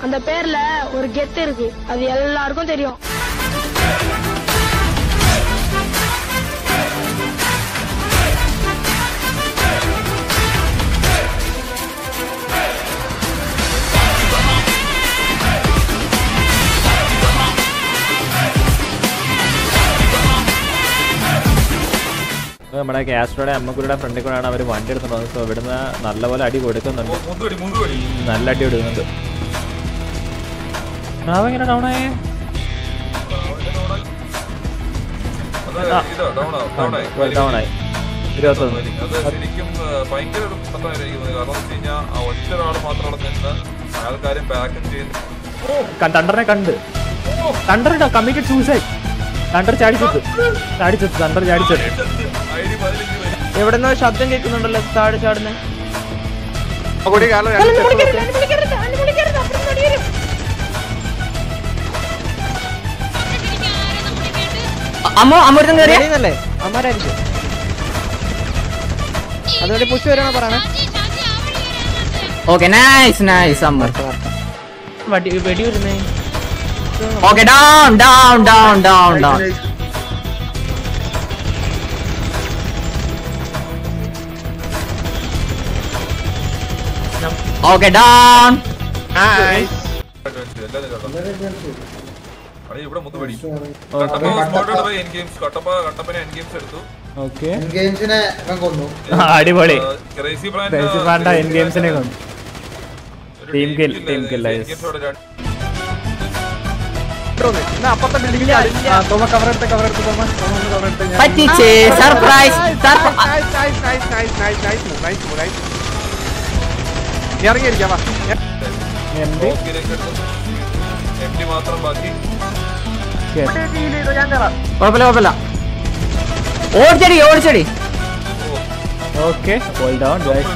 அந்த பேர்ல ஒரு கெத்து இருக்கு, அது எல்லாருக்கும் தெரியும். നമ്മുടെ കാസ്ട്രോയുടെ അമ്മക്കുരുടെ ഫ്രണ്ടിൽ കൂടെയാണ് അവർ വണ്ടി എടുത്തുള്ളത്. സോ ഇവിടുന്ന് നല്ലപോലെ അടി കൊടുക്കുന്നുണ്ട്, നല്ല അടി കൊടുക്കുന്നുണ്ട്. എങ്ങനെ ഡൗൺ ആയേ? ഡൗൺ ആയി 21. തണ്ടറിനെ കണ്ട് തണ്ടർ കമ്മിറ്റഡ് സൂസൈഡ്. തണ്ടർ ചാടിച്ചത് തണ്ടർ ചാടിച്ചത്. എവിടെന്നോ ശബ്ദം കേൾക്കുന്നുണ്ടല്ലോ താഴെ ചാടുന്നേ. അമൃതം കയറിയല്ലേ അമ്മാരായിരിക്കും. അതുകൊണ്ട് പുഷ് വരണോ പറയണേ. ഓക്കെ നൈസ് നൈസ് അമ്മ വെടി വരുന്നേ. Okay down down down down down. Okay down. അടിപൊളി. എൻഗെയിംസിനെ കൊന്നു. Team kill team kill. Surprise ഇറങ്ങിയിരിക്കാം. കുഴപ്പമില്ല ഓടിച്ചടി ഓടിച്ചടി. Okay hold on guys.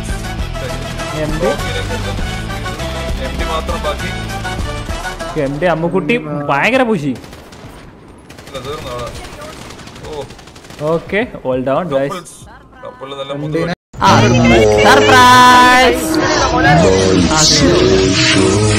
എന്റെ അമ്മുക്കുട്ടി ഭയങ്കര pushy. Okay hold on guys. Surprise.